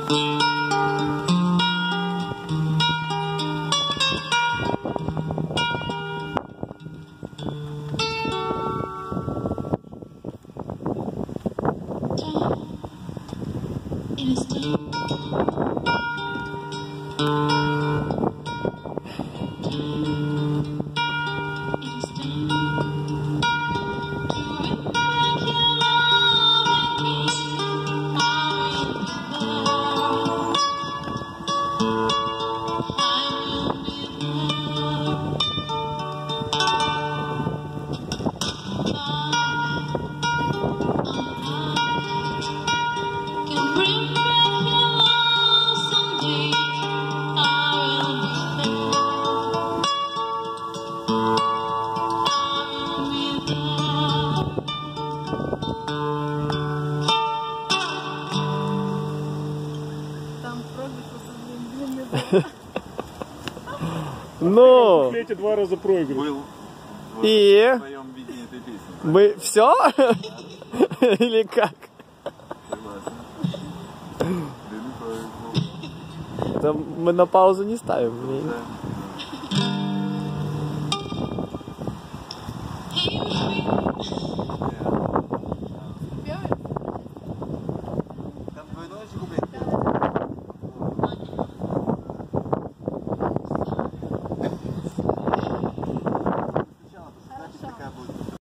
Ну, эти 2 раза проигрыш. Был и в твоем видении этой песни. мы все? Или как? Согласен. Да мы на паузу не ставим. Да.